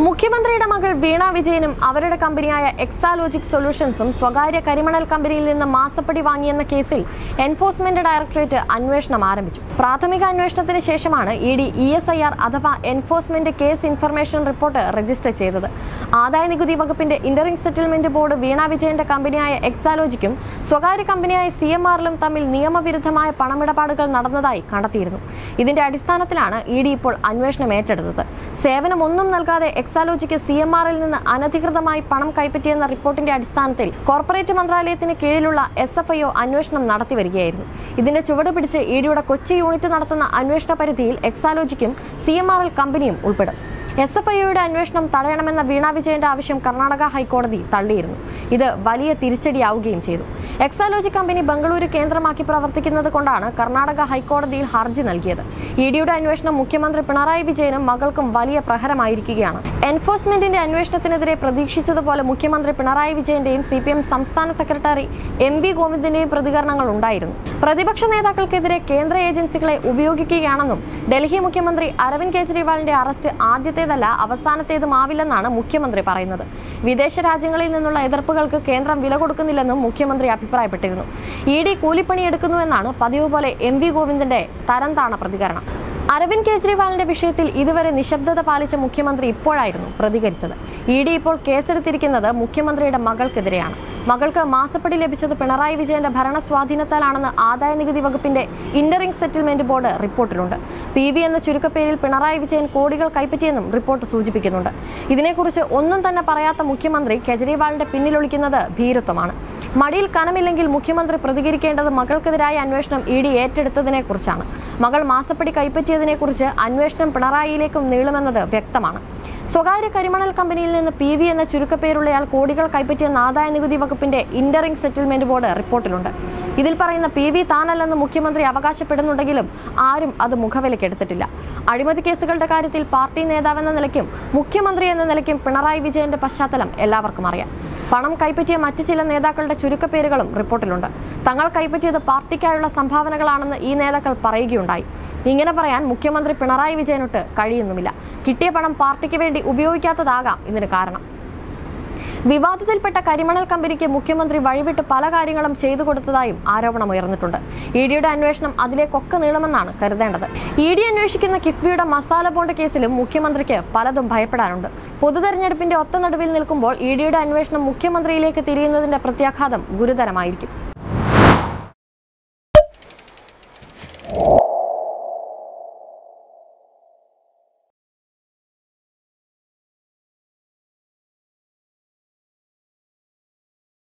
മുഖ്യമന്ത്രിയുടെ മകൾ വീണ വിജയനും അവരുടെ കമ്പനിയായ എക്സാലോജിക് സൊല്യൂഷൻസും സ്വകാര്യ കരിമണൽ കമ്പനിയിൽ നിന്ന് മാസപ്പടി വാങ്ങിയെന്ന കേസിൽ എൻഫോഴ്സ്മെന്റ് ഡയറക്ടറേറ്റ് അന്വേഷണം ആരംഭിച്ചു. പ്രാഥമിക അന്വേഷണത്തിന് ശേഷമാണ് ഇഡി ESIR അഥവാ enforcement case information report register ചെയ്തത്. ആദായനികുതി വകുപ്പിന്റെ ഇന്ററിംഗ് സെറ്റിൽമെന്റ് ബോർഡ് വീണ വിജയന്റെ കമ്പനിയായ എക്സാലോജിക്കും സ്വകാര്യ കമ്പനിയായ CMRലും തമ്മിൽ നിയമവിരുദ്ധമായ പണമിടപാടുകൾ നടന്നതായി കണ്ടെത്തിയിരുന്നു. ഇതിന്റെ അടിസ്ഥാനത്തിലാണ് ഇഡി ഇപ്പോൾ അന്വേഷണം ഏറ്റെടുത്തത്. സേവനമൊന്നും നൽകാതെ എക്സാലോജിക്ക് CMRൽ നിന്ന് അനധികൃതമായി പണം കൈപ്പറ്റിയെന്ന റിപ്പോർട്ടിന്റെ അടിസ്ഥാനത്തിൽ കോർപ്പറേറ്റ് മന്ത്രാലയത്തിന് കീഴിലുള്ള SFIO അന്വേഷണം നടത്തിവരികയായിരുന്നു. ഇതിന്റെ ചുവട് പിടിച്ച് ഇഡിയുടെ കൊച്ചി യൂണിറ്റ് നടത്തുന്ന അന്വേഷണ പരിധിയിൽ എക്സാലോജിക്കും CMRL കമ്പനിയും ഉൾപ്പെടും. SFIOയുടെ അന്വേഷണം തടയണമെന്ന വീണ വിജയന്റെ ആവശ്യം കർണാടക ഹൈക്കോടതി തള്ളിയിരുന്നു. ഇത് വലിയ തിരിച്ചടിയാവുകയും ചെയ്തു. എക്സാലോജി കമ്പനി ബംഗളൂരു കേന്ദ്രമാക്കി പ്രവർത്തിക്കുന്നത് കൊണ്ടാണ് കർണാടക ഹൈക്കോടതിയിൽ ഹർജി നൽകിയത്. ഇഡിയുടെ അന്വേഷണം മുഖ്യമന്ത്രി പിണറായി വിജയനും മകൾക്കും വലിയ പ്രഹരമായിരിക്കുകയാണ്. എൻഫോഴ്സ്മെന്റിന്റെ അന്വേഷണത്തിനെതിരെ പ്രതീക്ഷിച്ചതുപോലെ മുഖ്യമന്ത്രി പിണറായി വിജയന്റെയും CPM സംസ്ഥാന സെക്രട്ടറി MV ഗോവിന്ദന്റെയും പ്രതികരണങ്ങൾ ഉണ്ടായിരുന്നു. പ്രതിപക്ഷ നേതാക്കൾക്കെതിരെ കേന്ദ്ര ഏജൻസികളെ ഉപയോഗിക്കുകയാണെന്നും ഡൽഹി മുഖ്യമന്ത്രി അരവിന്ദ് കെജ്രിവാളിന്റെ അറസ്റ്റ് ആദ്യത്തേതല്ല അവസാനത്തേതുമാവില്ലെന്നാണ് മുഖ്യമന്ത്രി പറയുന്നത്. വിദേശ രാജ്യങ്ങളിൽ നിന്നുള്ള എതിർപ്പുകൾക്ക് കേന്ദ്രം വില കൊടുക്കുന്നില്ലെന്നും മുഖ്യമന്ത്രി അഭിപ്രായപ്പെട്ടിരുന്നു. ഇഡി കൂലിപ്പണിയെടുക്കുന്നുവെന്നാണ് പതിവ് പോലെ MV ഗോവിന്ദന്റെ തരംതാണ പ്രതികരണം. അരവിന്ദ് കെജ്രിവാളിന്റെ വിഷയത്തിൽ ഇതുവരെ നിശബ്ദത പാലിച്ച മുഖ്യമന്ത്രി ഇപ്പോഴായിരുന്നു പ്രതികരിച്ചത്. ഇഡി ഇപ്പോൾ കേസെടുത്തിരിക്കുന്നത് മുഖ്യമന്ത്രിയുടെ മകൾക്കെതിരെയാണ്. മകൾക്ക് മാസപ്പടി ലഭിച്ചത് പിണറായി വിജയന്റെ ഭരണസ്വാധീനത്താലാണെന്ന് ആദായനികുതി വകുപ്പിന്റെ ഇന്ററിംഗ് സെറ്റിൽമെന്റ് ബോർഡ് റിപ്പോർട്ടിലുണ്ട്. PV എന്ന ചുരുക്കപ്പേരിൽ പിണറായി വിജയൻ കോടികൾ കൈപ്പറ്റിയെന്നും റിപ്പോർട്ട് സൂചിപ്പിക്കുന്നുണ്ട്. ഇതിനെക്കുറിച്ച് ഒന്നും തന്നെ പറയാത്ത മുഖ്യമന്ത്രി കെജ്രിവാളിന്റെ പിന്നിലൊളിക്കുന്നത് ഭീരുത്വമാണ്. മടിയിൽ കനമില്ലെങ്കിൽ മുഖ്യമന്ത്രി പ്രതികരിക്കേണ്ടത് മകൾക്കെതിരായ അന്വേഷണം ഇഡി ഏറ്റെടുത്തതിനെ കുറിച്ചാണ്. മകൾ മാസപ്പടി കൈപ്പറ്റിയതിനെക്കുറിച്ച് അന്വേഷണം പിണറായിയിലേക്കും നീളുമെന്നത് വ്യക്തമാണ്. സ്വകാര്യ കരിമണൽ കമ്പനിയിൽ നിന്ന് PV എന്ന ചുരുക്കപ്പേരുള്ളയാൾ കോടികൾ കൈപ്പറ്റിയെന്ന് ആദായനികുതി വകുപ്പിന്റെ ഇന്ററിംഗ് സെറ്റിൽമെന്റ് ബോർഡ് റിപ്പോർട്ടിലുണ്ട്. ഇതിൽ പറയുന്ന PV താനല്ലെന്ന് മുഖ്യമന്ത്രി അവകാശപ്പെടുന്നുണ്ടെങ്കിലും ആരും അത് മുഖവിലക്കെടുത്തിട്ടില്ല. അഴിമതി കേസുകളുടെ കാര്യത്തിൽ പാർട്ടി നേതാവെന്ന നിലയ്ക്കും മുഖ്യമന്ത്രി എന്ന നിലയ്ക്കും പിണറായി വിജയന്റെ പശ്ചാത്തലം എല്ലാവർക്കും അറിയാം. പണം കൈപ്പറ്റിയ മറ്റു ചില നേതാക്കളുടെ ചുരുക്കപ്പേരുകളും റിപ്പോർട്ടിലുണ്ട്. തങ്ങൾ കൈപ്പറ്റിയത് പാർട്ടിക്കായുള്ള സംഭാവനകളാണെന്ന് ഈ നേതാക്കൾ പറയുകയുണ്ടായി. ഇങ്ങനെ പറയാൻ മുഖ്യമന്ത്രി പിണറായി വിജയനൊട്ട് കഴിയുന്നുമില്ല. കിട്ടിയ പണം പാർട്ടിക്ക് വേണ്ടി ഉപയോഗിക്കാത്തതാകാം ഇതിന് കാരണം. വിവാദത്തിൽപ്പെട്ട കരിമണൽ കമ്പനിക്ക് മുഖ്യമന്ത്രി വഴിവിട്ട് പല കാര്യങ്ങളും ചെയ്തു കൊടുത്തതായും ആരോപണമുയർന്നിട്ടുണ്ട്. ഇഡിയുടെ അന്വേഷണം അതിലേക്കൊക്കെ നീളുമെന്നാണ് കരുതേണ്ടത്. ഇഡി അന്വേഷിക്കുന്ന കിഫ്ബിയുടെ മസാല ബോണ്ട് കേസിലും മുഖ്യമന്ത്രിക്ക് പലതും ഭയപ്പെടാനുണ്ട്. പൊതുതെരഞ്ഞെടുപ്പിന്റെ ഒത്ത നടുവിൽ നിൽക്കുമ്പോൾ ഇഡിയുടെ അന്വേഷണം മുഖ്യമന്ത്രിയിലേക്ക് തിരിയുന്നതിന്റെ പ്രത്യാഘാതം ഗുരുതരമായിരിക്കും.